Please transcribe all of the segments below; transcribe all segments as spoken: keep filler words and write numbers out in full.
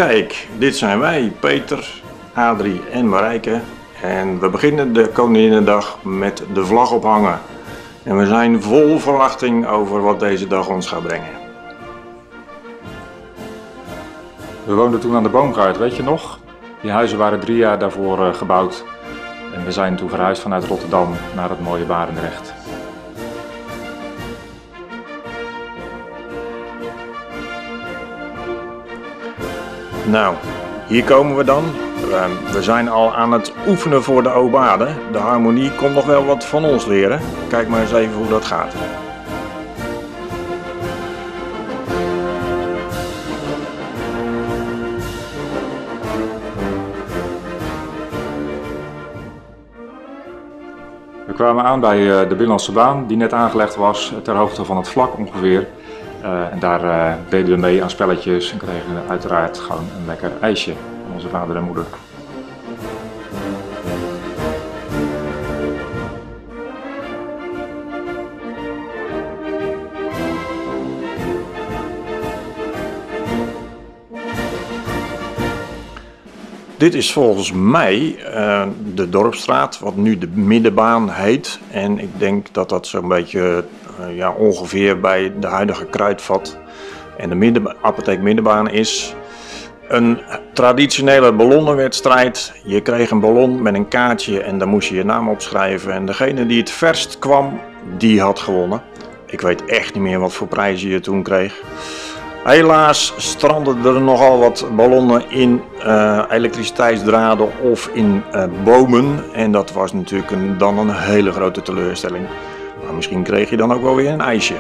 Kijk, dit zijn wij, Peter, Adrie en Marijke. En we beginnen de Koninginnedag met de vlag ophangen. En we zijn vol verwachting over wat deze dag ons gaat brengen. We woonden toen aan de Boomgaard, weet je nog? Die huizen waren drie jaar daarvoor uh, gebouwd. En we zijn toen verhuisd vanuit Rotterdam naar het mooie Barendrecht. Nou, hier komen we dan. We zijn al aan het oefenen voor de obade. De harmonie komt nog wel wat van ons leren. Kijk maar eens even hoe dat gaat. We kwamen aan bij de Binnenlandse baan die net aangelegd was, ter hoogte van het vlak ongeveer. Uh, en daar uh, deden we mee aan spelletjes en kregen we uiteraard gewoon een lekker ijsje van onze vader en moeder. Dit is volgens mij uh, de Dorpsstraat, wat nu de Middenbaan heet. En ik denk dat dat zo'n beetje uh, ja, ongeveer bij de huidige Kruidvat en de midden, apotheek Middenbaan is. Een traditionele ballonnenwedstrijd. Je kreeg een ballon met een kaartje en daar moest je je naam opschrijven. En degene die het verst kwam, die had gewonnen. Ik weet echt niet meer wat voor prijzen je toen kreeg. Helaas strandden er nogal wat ballonnen in uh, elektriciteitsdraden of in uh, bomen. En dat was natuurlijk een, dan een hele grote teleurstelling. Maar misschien kreeg je dan ook wel weer een ijsje.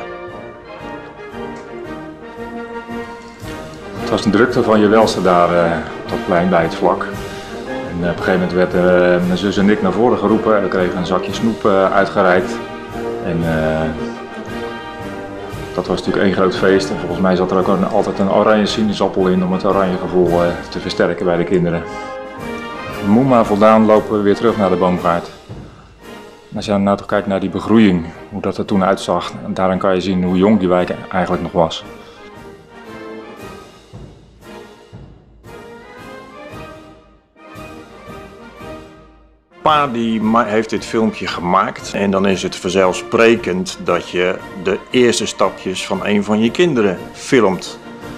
Het was een drukte van je welste daar uh, op dat plein bij het vlak. En uh, op een gegeven moment werd uh, mijn zus en ik naar voren geroepen en we kregen een zakje snoep uh, uitgereikt. En, uh, Dat was natuurlijk één groot feest en volgens mij zat er ook een, altijd een oranje sinaasappel in om het oranje gevoel uh, te versterken bij de kinderen. Moe maar voldaan lopen we weer terug naar de Boomgaard. Als je nou toch kijkt naar die begroeiing, hoe dat er toen uitzag, daaraan kan je zien hoe jong die wijk eigenlijk nog was. Pa die heeft dit filmpje gemaakt en dan is het vanzelfsprekend dat je de eerste stapjes van een van je kinderen filmt.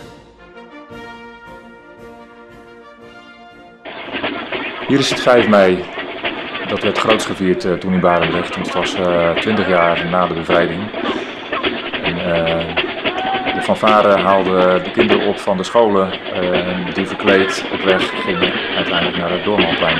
Hier is het vijf mei. Dat werd groots gevierd uh, toen in Barendrecht, want het was uh, twintig jaar na de bevrijding. En, uh, de fanfare haalde de kinderen op van de scholen uh, die verkleed op weg gingen uiteindelijk naar het Doormanplein.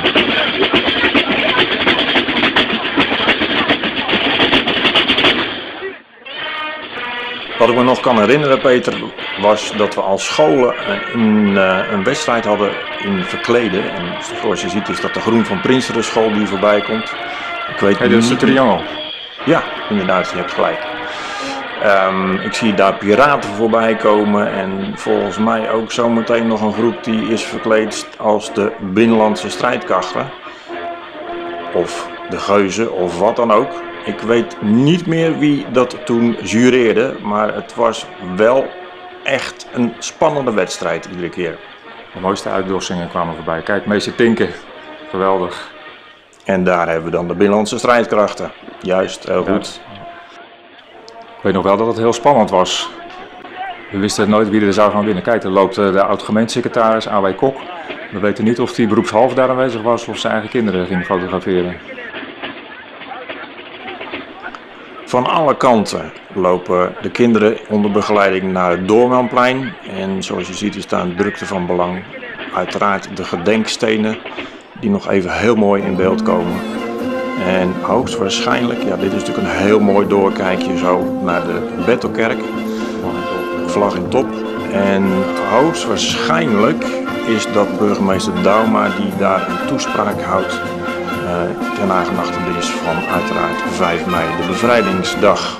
Wat ik me nog kan herinneren, Peter, was dat we als scholen een, een wedstrijd hadden in verkleden. En zoals je ziet is dat de Groen van Prinsteren school die voorbij komt. Ik weet hey, dat is de triangel. Ja, inderdaad, je hebt gelijk. Um, ik zie daar piraten voorbij komen en volgens mij ook zometeen nog een groep die is verkleed als de Binnenlandse strijdkrachten. Of de Geuzen of wat dan ook. Ik weet niet meer wie dat toen jureerde, maar het was wel echt een spannende wedstrijd iedere keer. De mooiste uitdossingen kwamen voorbij. Kijk, meester Tinken, geweldig. En daar hebben we dan de Binnenlandse strijdkrachten. Juist, heel goed. Ja. Ik weet nog wel dat het heel spannend was. We wisten nooit wie er zou gaan winnen. Kijk, er loopt de oud-gemeentesecretaris A W Kok. We weten niet of hij beroepshalve daar aanwezig was of zijn eigen kinderen ging fotograferen. Van alle kanten lopen de kinderen onder begeleiding naar het Doormanplein. En zoals je ziet is daar een drukte van belang. Uiteraard de gedenkstenen die nog even heel mooi in beeld komen. En hoogstwaarschijnlijk, ja dit is natuurlijk een heel mooi doorkijkje zo naar de Bethelkerk. Vlag in top. En hoogstwaarschijnlijk is dat burgemeester Dauma die daar een toespraak houdt. Uh, ten nagedachtenis van uiteraard vijf mei, de bevrijdingsdag.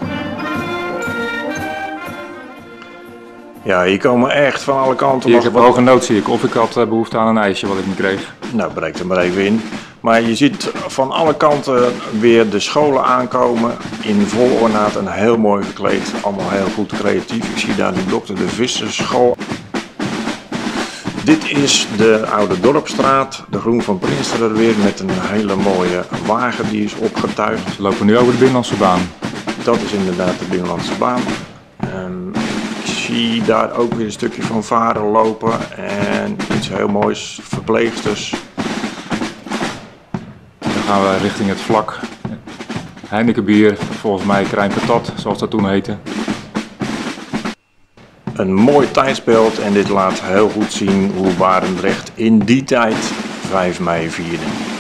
Ja, hier komen echt van alle kanten. Hier, ik heb hoge nood zie ik, of ik had behoefte aan een ijsje wat ik niet kreeg. Nou, breek er maar even in. Maar je ziet van alle kanten weer de scholen aankomen in vol ornaat en heel mooi gekleed. Allemaal heel goed creatief. Ik zie daar de dokter De Visserschool. Dit is de Oude Dorpstraat, de Groen van Prinsteren weer met een hele mooie wagen die is opgetuigd. We lopen nu over de Binnenlandse baan. Dat is inderdaad de Binnenlandse baan. Um, ik zie daar ook weer een stukje van varen lopen en iets heel moois, verpleegsters. Dan gaan we richting het vlak. Heineken bier, volgens mij Krijn Patat, zoals dat toen heette. Een mooi tijdsbeeld en dit laat heel goed zien hoe Barendrecht in die tijd vijf mei vierde.